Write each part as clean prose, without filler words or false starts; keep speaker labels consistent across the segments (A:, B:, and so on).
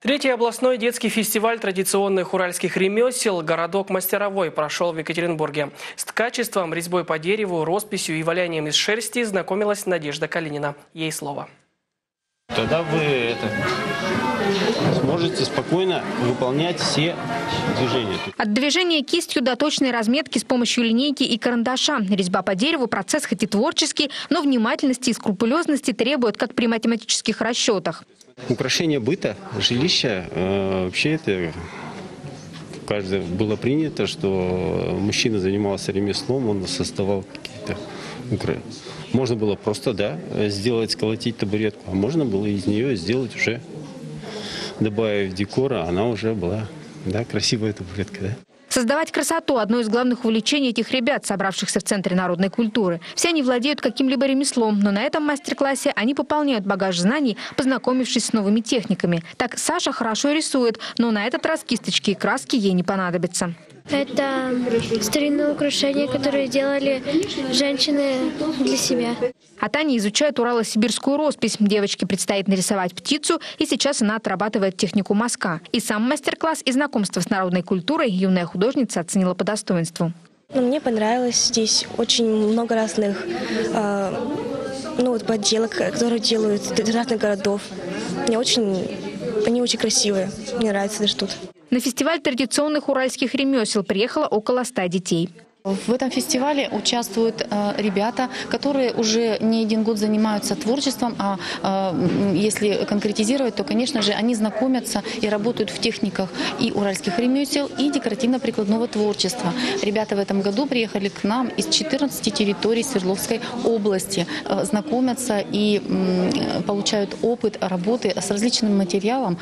A: Третий областной детский фестиваль традиционных уральских ремесел «Городок мастеровой» прошел в Екатеринбурге. С ткачеством, резьбой по дереву, росписью и валянием из шерсти знакомилась Надежда Калинина. Ей слово.
B: Тогда вы сможете спокойно выполнять все движения.
C: От движения кистью до точной разметки с помощью линейки и карандаша. Резьба по дереву – процесс хоть и творческий, но внимательности и скрупулезности требует, как при математических расчетах.
B: Украшение быта, жилища, вообще это было принято, что мужчина занимался ремеслом, он создавал какие-то Можно было просто, сколотить табуретку, а можно было из нее сделать уже, добавив декора, она уже была, красивая табуретка,
C: Создавать красоту – одно из главных увлечений этих ребят, собравшихся в Центре народной культуры. Все они владеют каким-либо ремеслом, но на этом мастер-классе они пополняют багаж знаний, познакомившись с новыми техниками. Так Саша хорошо рисует, но на этот раз кисточки и краски ей не понадобятся.
D: Это старинные украшения, которые делали женщины для себя.
C: А Таня изучает урало-сибирскую роспись. Девочке предстоит нарисовать птицу, и сейчас она отрабатывает технику мазка. И сам мастер-класс, и знакомство с народной культурой юная художница оценила по достоинству.
E: Мне понравилось. Здесь очень много разных подделок, которые делают из разных городов. Они очень красивые. Мне нравится даже тут.
C: На фестиваль традиционных уральских ремесел приехало около 100 детей.
F: В этом фестивале участвуют ребята, которые уже не один год занимаются творчеством, а если конкретизировать, то, конечно же, они знакомятся и работают в техниках и уральских ремесел, и декоративно-прикладного творчества. Ребята в этом году приехали к нам из 14 территорий Свердловской области, знакомятся и получают опыт работы с различным материалом.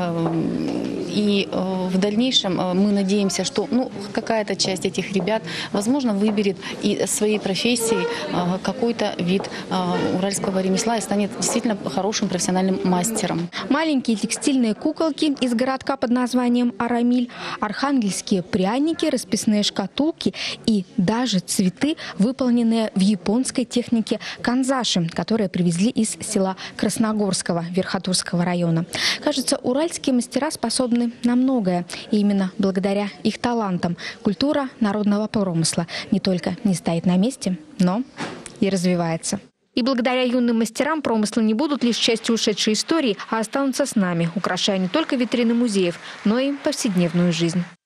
F: И в дальнейшем мы надеемся, что какая-то часть этих ребят, возможно, выберет и своей профессией какой-то вид уральского ремесла и станет действительно хорошим профессиональным мастером.
C: Маленькие текстильные куколки из городка под названием Арамиль, архангельские пряники, расписные шкатулки и даже цветы, выполненные в японской технике канзаши, которые привезли из села Красногорского Верхотурского района. Кажется, уральские мастера способны на многое. И именно благодаря их талантам культура народного промысла не только не стоит на месте, но и развивается. И благодаря юным мастерам промыслы не будут лишь частью ушедшей истории, а останутся с нами, украшая не только витрины музеев, но и повседневную жизнь.